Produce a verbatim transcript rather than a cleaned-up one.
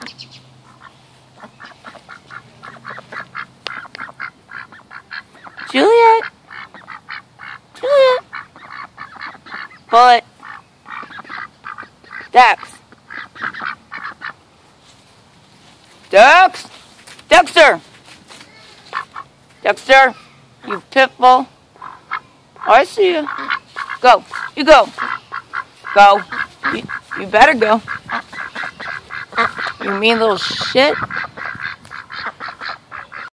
Juliet? Juliet? But Dex. Dex? Dexter! Dexter, you pitbull. Oh, I see you. Go. You go. Go. You, you better go. You mean little shit.